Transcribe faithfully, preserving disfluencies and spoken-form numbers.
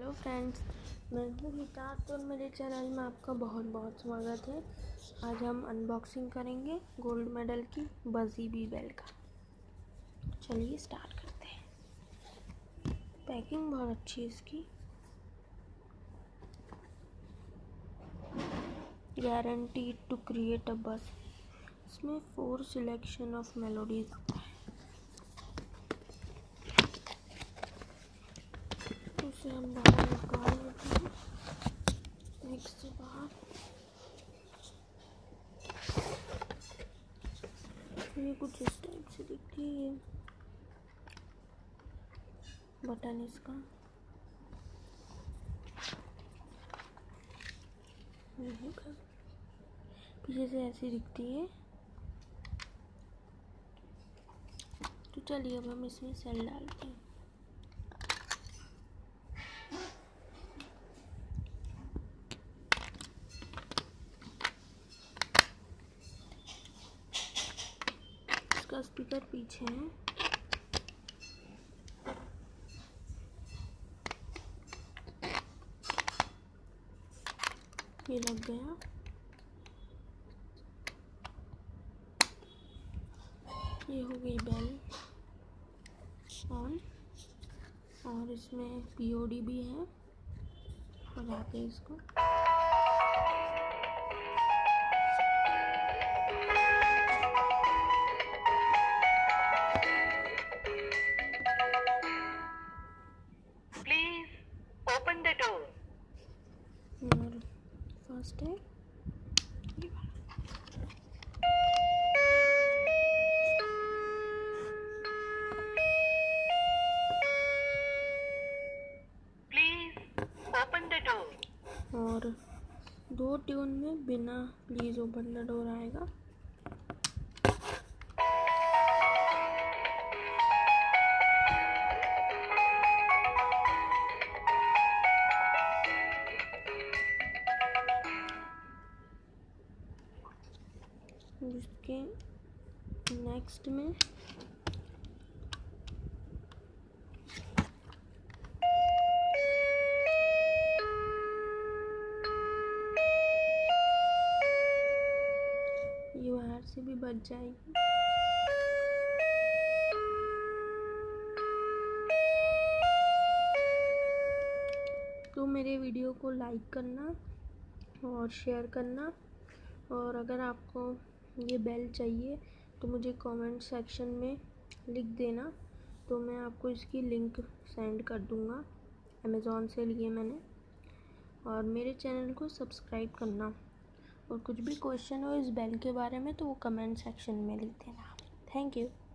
Hello friends, मैं हूँ गीता। तो मेरे चैनल में आपका बहुत बहुत स्वागत है। आज हम अनबॉक्सिंग करेंगे गोल्ड मेडल की बजी बी बेल का। चलिए स्टार्ट करते हैं। पैकिंग बहुत अच्छी है इसकी। गारंटीड टू क्रिएट अ बस। इसमें फोर सिलेक्शन ऑफ मेलोडीज आता है। उसे हम बाहर निकाल लेते हैं मिक्स से बाहर। ये कुछ इस टाइप से दिखती है बटन इसका। पीछे से ऐसी दिखती है। तो चलिए अब हम इसमें सेल डालते हैं। इसका स्पीकर पीछे है। ये लग गया। ये हो गई बेल ऑन, और इसमें पीओडी भी है। लगाते हैं इसको। Please open the door. और फर्स्ट है ओपन द डोर। और दो ट्यून में बिना प्लीज ओपन द डोर आएगा। जिसके नेक्स्ट में ये बाहर से भी बच जाएगी। तो मेरे वीडियो को लाइक करना और शेयर करना, और अगर आपको ये बेल चाहिए तो मुझे कमेंट सेक्शन में लिख देना, तो मैं आपको इसकी लिंक सेंड कर दूँगा। अमेज़ॉन से लिए मैंने। और मेरे चैनल को सब्सक्राइब करना, और कुछ भी क्वेश्चन हो इस बेल के बारे में तो वो कमेंट सेक्शन में लिख देना। Thank you.